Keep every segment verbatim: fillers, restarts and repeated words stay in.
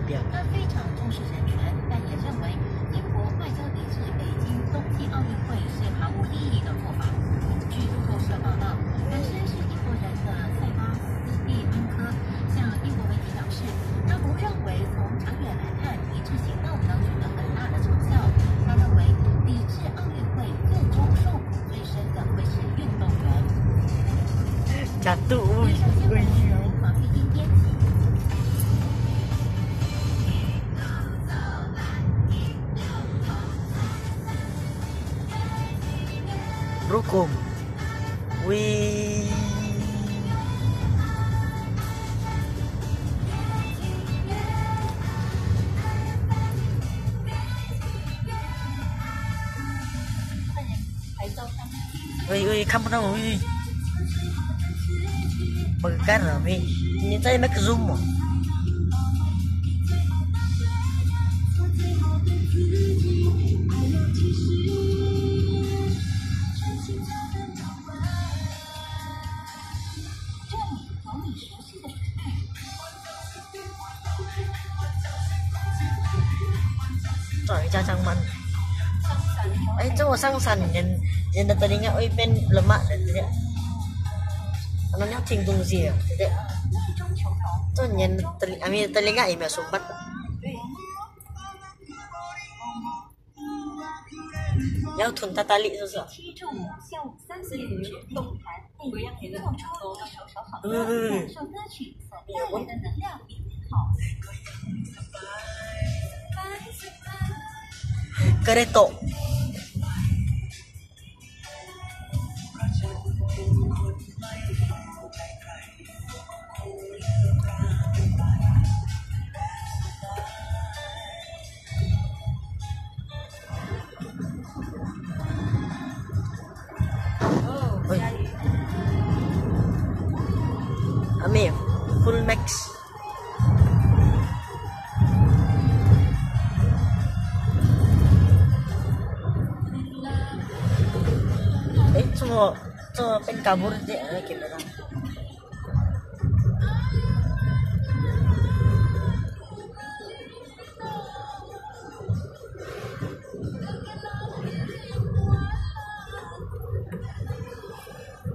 边。 他非常重视人权，但也认为英国外交抵制北京冬季奥运会是毫无意义的做法。据路透社报道，本身是英国人的塞巴斯蒂安科向英国媒体表示，他不认为从长远来看，一致行动能取得很大的成效。他认为抵制奥运会最终受苦最深的会是运动员。 Jatuh. 以上新闻由黄玉英编辑。 Brukum. Wih. Wih, wih, kamu tahu, wih. Bekar, wih. Ini saya make zoom. 找一家上班。哎，这我上山yang yang tadinya oi pen lemak dia. Anaknya tinggung sih ya. Jadi itu yang telinga, ami telinga ini sumbat. 要吞它大力是不是？ 七周五下午三四点去动弹，不要给动出都手手好歌，感受歌曲所带来的能量与美好。 Kereta. Amir, full max. Eh, semua, semua pen kabur dia gimana?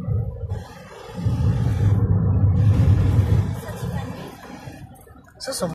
Sesum